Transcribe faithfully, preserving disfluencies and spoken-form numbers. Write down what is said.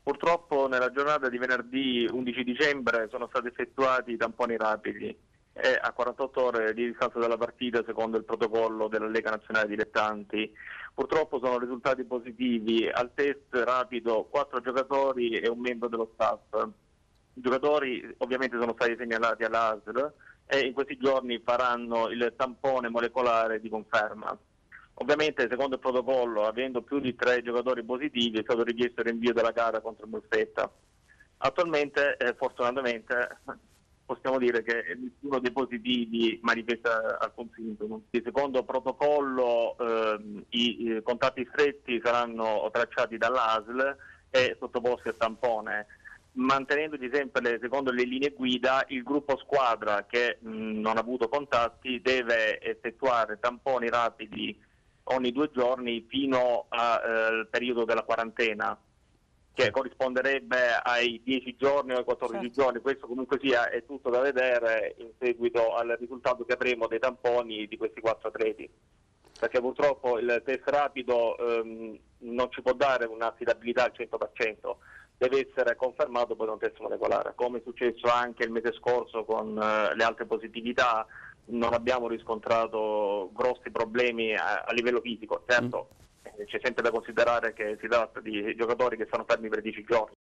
Purtroppo nella giornata di venerdì undici dicembre sono stati effettuati i tamponi rapidi e a quarantotto ore di distanza dalla partita, secondo il protocollo della Lega Nazionale Dilettanti. Purtroppo sono risultati positivi al test rapido quattro giocatori e un membro dello staff. I giocatori ovviamente sono stati segnalati all'A S L e in questi giorni faranno il tampone molecolare di conferma. Ovviamente, secondo il protocollo, avendo più di tre giocatori positivi, è stato richiesto il rinvio della gara contro il Molfetta. Attualmente, eh, fortunatamente, possiamo dire che nessuno dei positivi manifesta alcun sintomo. Secondo protocollo, ehm, i, i contatti stretti saranno tracciati dall'A S L e sottoposti a tampone, mantenendoci sempre, secondo le linee guida, il gruppo squadra che mh, non ha avuto contatti deve effettuare tamponi rapidi ogni due giorni fino al eh, periodo della quarantena, che corrisponderebbe ai dieci giorni o ai quattordici Certo. giorni. Questo comunque sia è tutto da vedere in seguito al risultato che avremo dei tamponi di questi quattro atleti, perché purtroppo il test rapido ehm, non ci può dare un'affidabilità al cento per cento, deve essere confermato poi da un test molecolare, come è successo anche il mese scorso con eh, le altre positività. Non abbiamo riscontrato grossi problemi a, a livello fisico, certo. Mm. eh, C'è sempre da considerare che si tratta di giocatori che stanno fermi per dieci giorni.